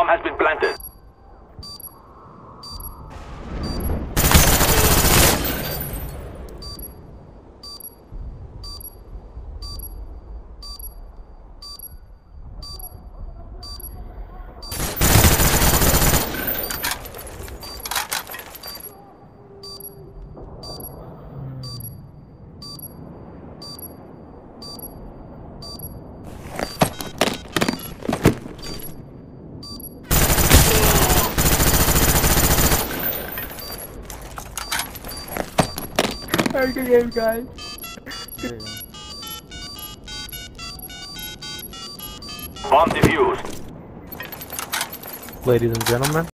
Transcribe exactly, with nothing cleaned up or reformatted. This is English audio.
has been planted. Very good game, guys. Bomb defused. Ladies and gentlemen.